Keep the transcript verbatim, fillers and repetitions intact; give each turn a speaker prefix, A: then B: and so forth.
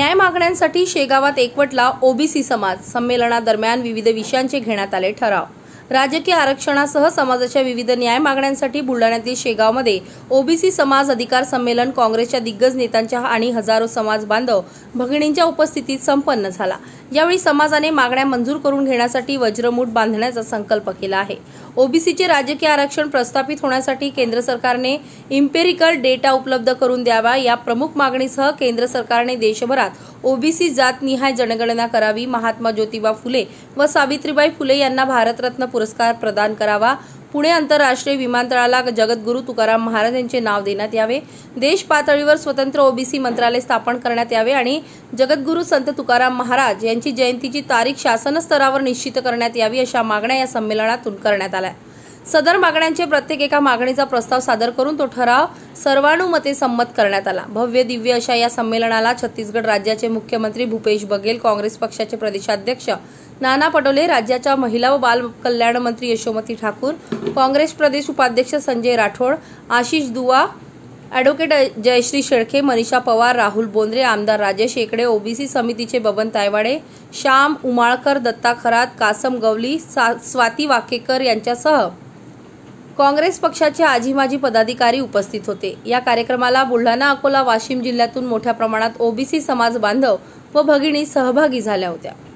A: न्याय मागण्यांसाठी शेगावात एकवटला ओबीसी समाज। संमेलनादरम्यान विविध विषयांचे घेण्यात आले ठराव। राजकीय आरक्षणासह समाजाच्या विविध न्याय मागण्यांसाठी बुलढाण्यातील शेगावमध्ये ओबीसी समाज अधिकार संमेलन काँग्रेसच्या दिग्गज नेत्यांच्या आणि हजारो समाज बांधव भगिनींच्या उपस्थितीत संपन्न झाला। यावेळी समाजाने मागण्या मंजूर करून घेण्यासाठी वज्रमूठ बांधण्याचा संकल्प केला आहे। ओबीसीचे राजकीय आरक्षण प्रस्थापित होण्यासाठी केंद्र सरकारने इम्पेरिकल डेटा उपलब्ध करून द्यावा या प्रमुख मागणीसह केंद्र सरकारने देशभरात ओबीसी जातनिहाय जनगणना करावी, महात्मा ज्योतिबा फुले व सावित्रीबाई फुले यांना भारतरत्न पुरस्कार प्रदान करावा, पुणे आंतरराष्ट्रीय विमानतळाला जगद्गुरू तुकाराम महाराज यांचे नाव देण्यात यावे, देश पातळीवर स्वतंत्र ओबीसी मंत्रालय स्थापन करण्यात यावे आणि जगद्गुरू संत तुकाराम महाराज यांची जयंतीची तारीख शासन स्तरावर निश्चित करण्यात यावी अशा मागण्या या संमेलनातून करण्यात आल्या। सदर मागण्यांचे प्रत्येक एका मागणीचा प्रस्ताव सादर करून तो ठराव सर्वानुमते संमत करण्यात आला। भव्य दिव्य अशा या संमेलनाला छत्तीसगड राज्याचे मुख्यमंत्री भूपेश बघेल, काँग्रेस पक्षाचे प्रदेशाध्यक्ष नाना पटोले, राज्याच्या महिला व बाल कल्याण मंत्री यशोमती ठाकूर, काँग्रेस प्रदेश उपाध्यक्ष संजय राठोड, आशिष दुवा, ॲडव्होकेट जयश्री शेळके, मनीषा पवार, राहुल बोंद्रे, आमदार राजेश शेकडे, ओबीसी समितीचे बबन तायवाडे, श्याम उमाळकर, दत्ता खरात, कासम गवली, स्वाती वाकेकर यांच्यासह काँग्रेस पक्षाचे आजी माजी पदाधिकारी उपस्थित होते। या कार्यक्रमाला बुलढाणा, अकोला, वाशिम जिल्ह्यातून मोठ्या प्रमाणात ओबीसी समाज बांधव व भगिनी सहभागी झाल्या होत्या।